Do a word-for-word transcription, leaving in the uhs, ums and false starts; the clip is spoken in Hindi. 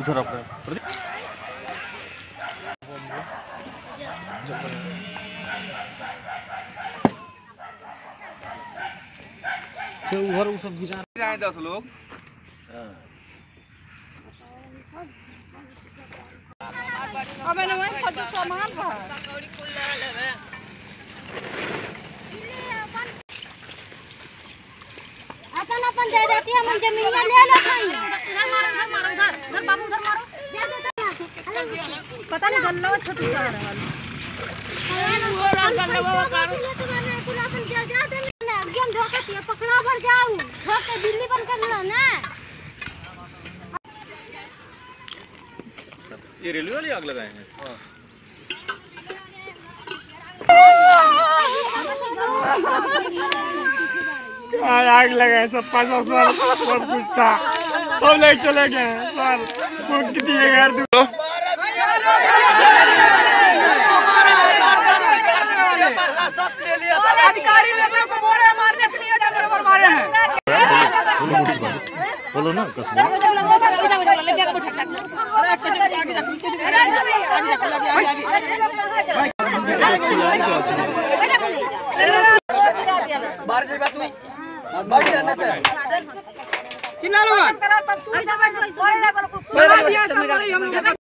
उधर अपने उधर सब गिरा रहे हैं दस लोग। अबे ना वही सब सामान रहा अपन अपन दे देती है, हम जमीन ले ले खाई। उधर मारो, उधर मारो, उधर उधर बाबू उधर मारो। पता नहीं गल्ला छोटी सा है वाली वो गल्ला बाबा करो तुम्हारे पुलासन जा जा दे ना गेम धोके ये पकड़ा भर जाऊ धोके दिल्ली बंद कर लो ना। ये रेलवे वाले आग लगाए हैं। हां आग लगाए सब पाँच सौ सर सब कुछ था सब ले चले गए सर। वो कितनी घर दो अधिकारी लेबरों को बोले मारने के लिए जब लेबर मारे हैं। बोलो ना चिल्ला लो